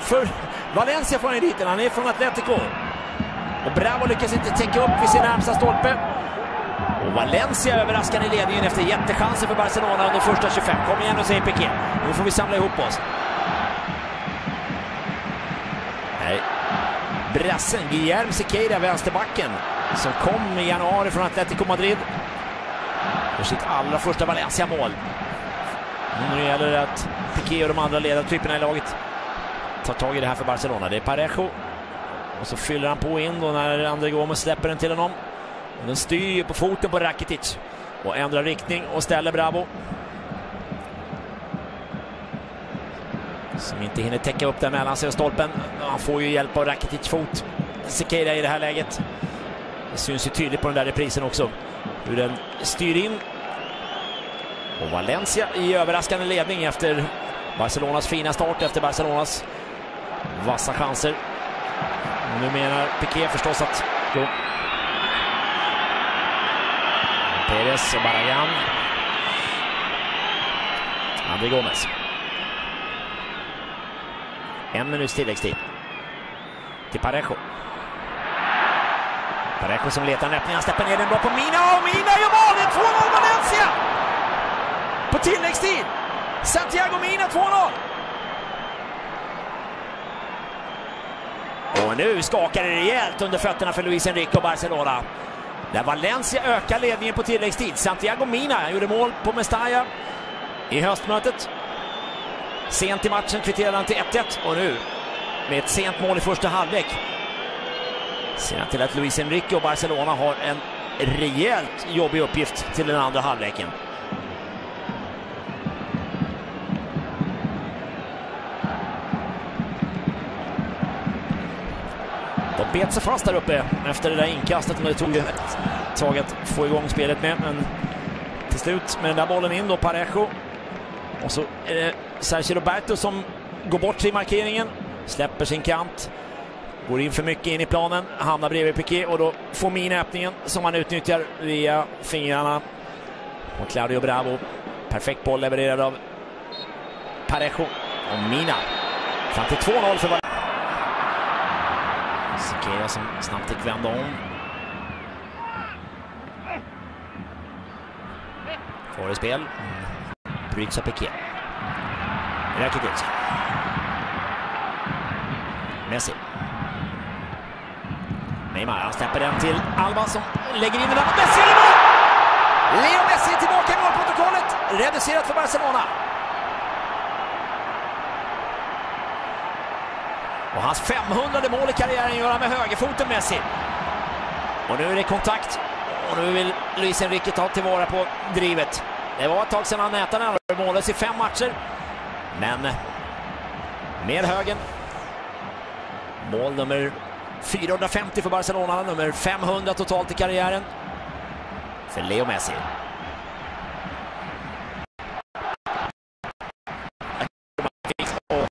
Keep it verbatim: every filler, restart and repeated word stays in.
för Valencia från eliten. Han är från Atletico. Och Bravo lyckas inte täcka upp vid sin närmsta stolpe. Och Valencia överraskar i ledningen efter jättechanser för Barcelona under första tjugofem. Kom igen nu, säger Piqué. Nu får vi samla ihop oss. Nej. Brassen, Guillermo Sequeira, vänsterbacken, som kom i januari från Atletico Madrid för sitt allra första Valencia-mål. Nu gäller det att Piqué och de andra ledartyperna i laget tar tag i det här för Barcelona. Det är Parejo. Och så fyller han på in då när André Gomes släpper den till honom. Och den styr på foten på Rakitic och ändrar riktning och ställer Bravo, som inte hinner täcka upp där mellan sig och stolpen. Han får ju hjälp av Rakitic fot. Sequeira i det här läget. Det syns ju tydligt på den där reprisen också hur den styr in. Och Valencia i överraskande ledning efter Barcelonas fina start, efter Barcelonas vassa chanser. Och nu menar Piqué förstås att då Perez och Barragán. André Gomes. En minuts tilläggstid till Parejo. Parejo som letar en öppning. Han släpper ner den bra på Mina. Och Mina gör målet! två noll Valencia! På tilläggstid. Santiago Mina två noll. Och nu skakar det rejält under fötterna för Luis Enrique och Barcelona. Där Valencia ökar ledningen på tilläggstid. Santiago Mina gjorde mål på Mestalla i höstmötet. Sent i matchen kvitterade han till ett ett. Och nu med ett sent mål i första halvlek ser han till att Luis Enrique och Barcelona har en rejält jobbig uppgift till den andra halvleken. De bet sig fast där uppe efter det där inkastet, men det tog ett tag att få igång spelet med. Men till slut med den där bollen in då, Parejo. Och så är det Sergio Roberto som går bort i markeringen, släpper sin kant, går in för mycket in i planen, hamnar bredvid Piqué och då får Mina öppningen som han utnyttjar via fingrarna. Och Claudio Bravo, perfekt boll levererad av Parejo och Mina. Fram till två noll för var. Sequeira som snabbt fick vända om. Får i spel. Bryts av Piqué. Rakitic. Messi. Neymar, han släpper den till Alba som lägger in den där. Messi är mål! Leo Messi är tillbaka i målprotokollet. Reducerat för Barcelona. Och hans femhundrade mål i karriären gör han med högerfoten, Messi. Och nu är det kontakt. Och nu vill Luis Enrique ta tillvara på drivet. Det var ett tag sedan han nätade den. Målet i fem matcher. Men med högen. Mål nummer fyrahundrafemtio för Barcelona. Nummer femhundra totalt i karriären för Leo Messi.